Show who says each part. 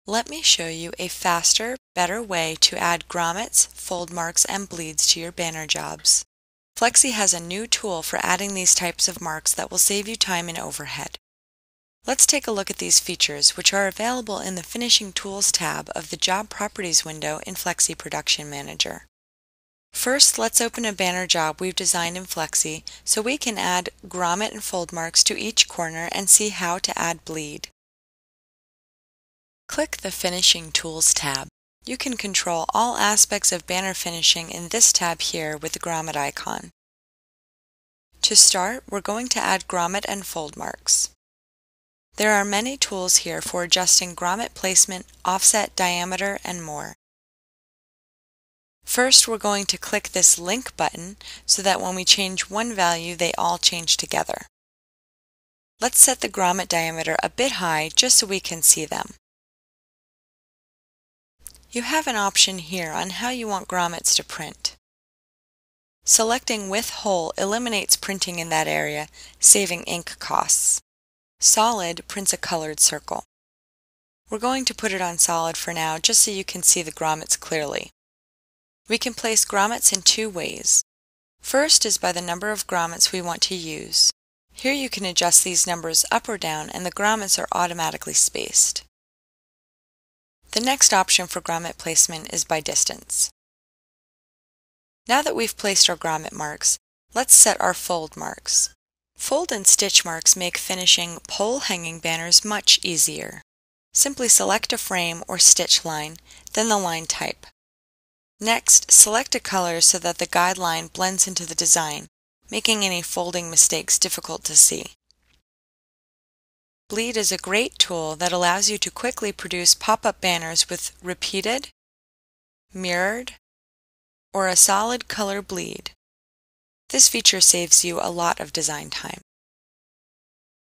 Speaker 1: Let me show you a faster, better way to add grommets, fold marks, and bleeds to your banner jobs. Flexi has a new tool for adding these types of marks that will save you time and overhead. Let's take a look at these features, which are available in the Finishing Tools tab of the Job Properties window in Flexi Production Manager. First, let's open a banner job we've designed in Flexi so we can add grommet and fold marks to each corner and see how to add bleed. Click the Finishing Tools tab. You can control all aspects of banner finishing in this tab here with the grommet icon. To start, we're going to add grommet and fold marks. There are many tools here for adjusting grommet placement, offset, diameter, and more. First, we're going to click this link button so that when we change one value, they all change together. Let's set the grommet diameter a bit high just so we can see them. You have an option here on how you want grommets to print. Selecting with whole eliminates printing in that area, saving ink costs. Solid prints a colored circle. We're going to put it on solid for now just so you can see the grommets clearly. We can place grommets in two ways. First is by the number of grommets we want to use. Here you can adjust these numbers up or down and the grommets are automatically spaced. The next option for grommet placement is by distance. Now that we've placed our grommet marks, let's set our fold marks. Fold and stitch marks make finishing pole hanging banners much easier. Simply select a frame or stitch line, then the line type. Next, select a color so that the guideline blends into the design, making any folding mistakes difficult to see. Bleed is a great tool that allows you to quickly produce pop-up banners with repeated, mirrored, or a solid color bleed. This feature saves you a lot of design time.